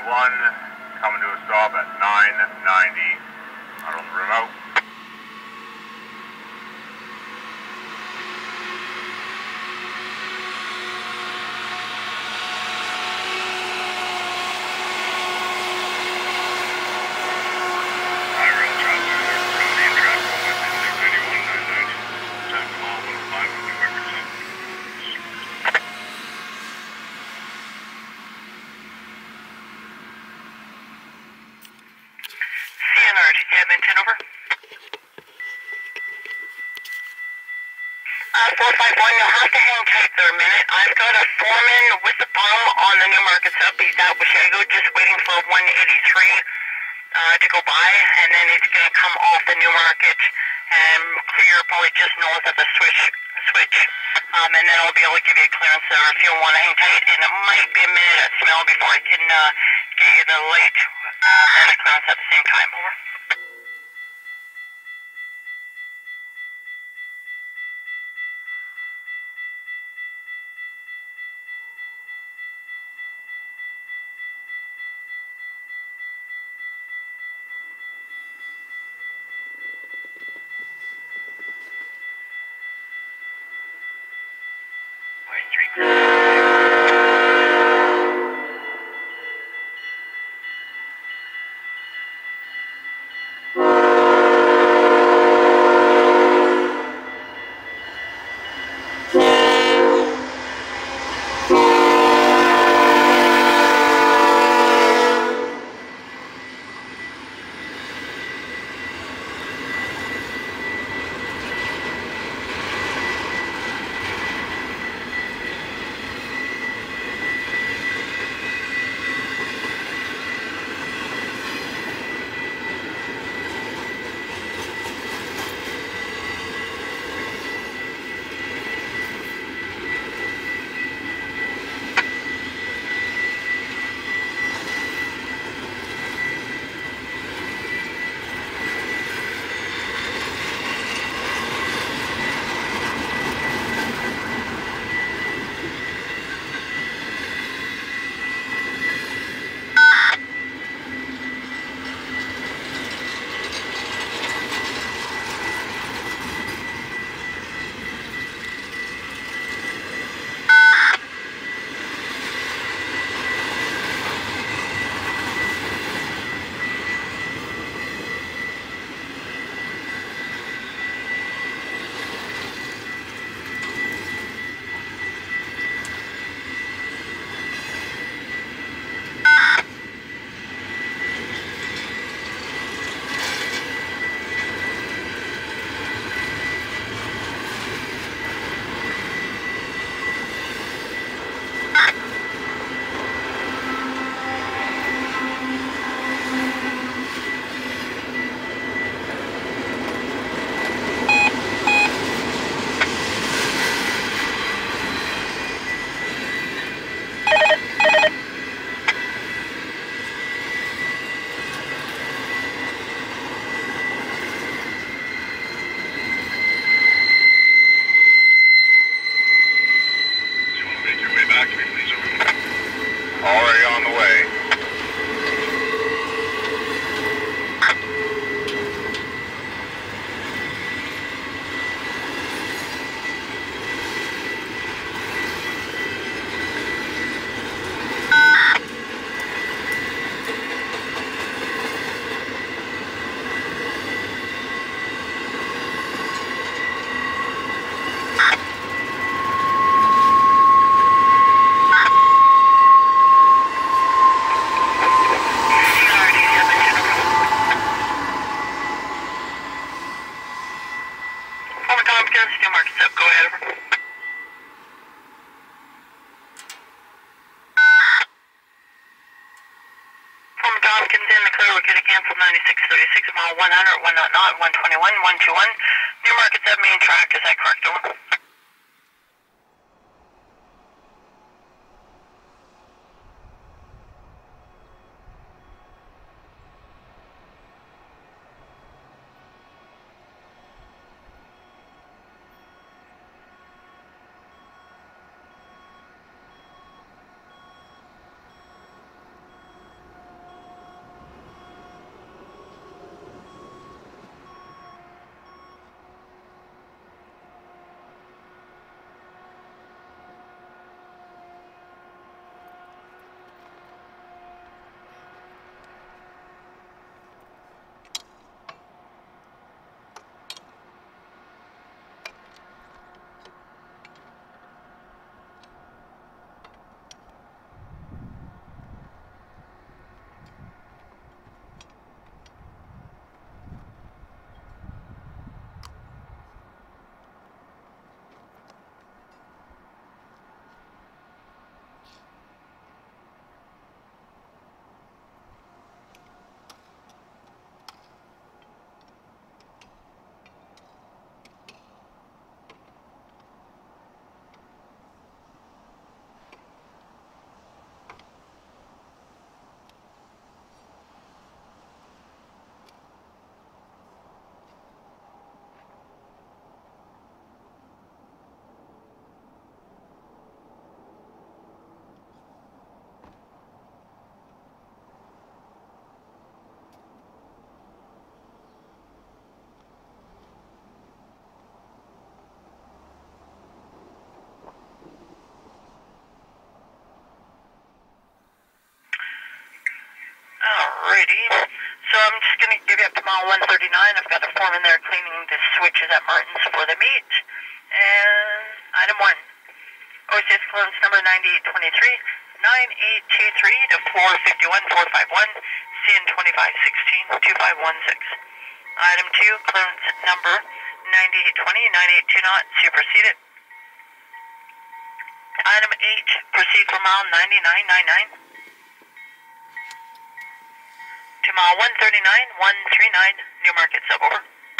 coming to a stop at 990. Out on the remote. Edmonton, over. 451, you'll have to hang tight there a minute. I've got a foreman with the palm on the Newmarket sub. He's at Washago, just waiting for 183 to go by, and then he's going to come off the Newmarket and clear probably just north of the switch. And then I'll be able to give you a clearance there if you want to hang tight, and it might be a minute at smell before I can get you the light and the clearance at the same time, over. Tompkins in the clear, we're going to cancel 9636 mile 100, 100, 121, 121. Newmarket's at main track, is that correct, over? just going to give you up to mile 139. I've got a foreman there cleaning the switches at Martin's for the meet. And item 1, OCS clearance number 9823, 9823 to 451, 451, CN 2516, 2516. Item 2, clearance number 9820, 982 knot, superseded. Item 8, proceed for mile 9999. To mile 139, 139, Newmarket sub, over.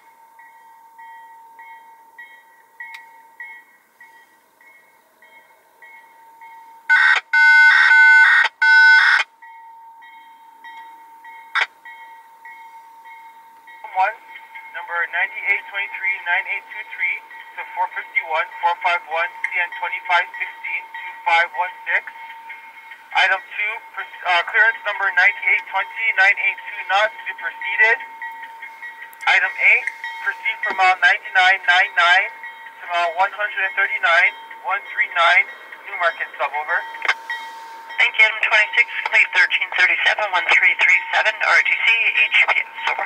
One, number 9823, 9823 to 451, 451, CN 2516, 2516. Item 2, clearance number 9820, 982 knots, superseded. Item 8, proceed from mile 9999 to mile 139, 139, Newmarket sub, over. Thank you, item 26, complete 1337, 1337, RTC, HPS, over.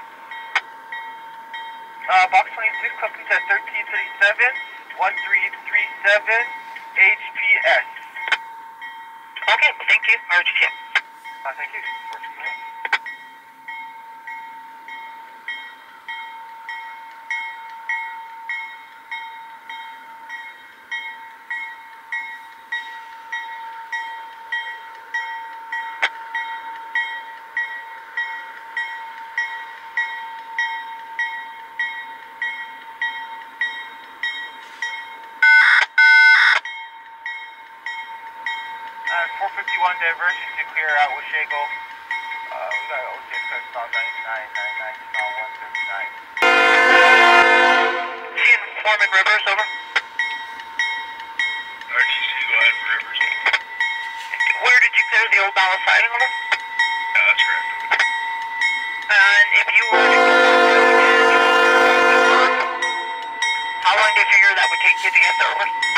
Box 26, complete at 1337, 1337, HPS. Okay, thank you, RTC. Thank you. At 451 diversion to clear out Washago. We got OCS clearance about 9999 to about 139. CN Foreman Rivers, over. RTC, go ahead for Rivers. Where did you clear the old ballast siding, over? Yeah, that's correct. And if you were to go how long do you figure that would take you to get there, over?